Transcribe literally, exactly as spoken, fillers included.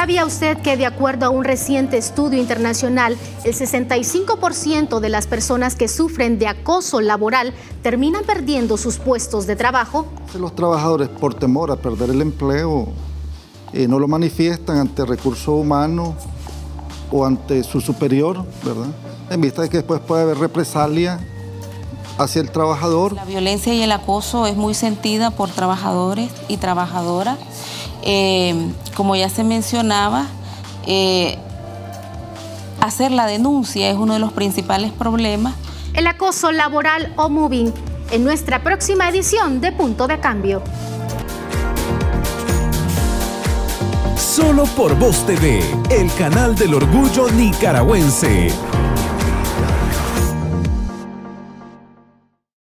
¿Sabía usted que de acuerdo a un reciente estudio internacional, el sesenta y cinco por ciento de las personas que sufren de acoso laboral terminan perdiendo sus puestos de trabajo? Los trabajadores, por temor a perder el empleo, eh, no lo manifiestan ante recursos humanos o ante su superior, ¿verdad? En vista de que después puede haber represalia hacia el trabajador. La violencia y el acoso es muy sentida por trabajadores y trabajadoras. Eh, como ya se mencionaba, eh, hacer la denuncia es uno de los principales problemas. El acoso laboral o mobbing, en nuestra próxima edición de Punto de Cambio. Solo por Voz T V, el canal del orgullo nicaragüense.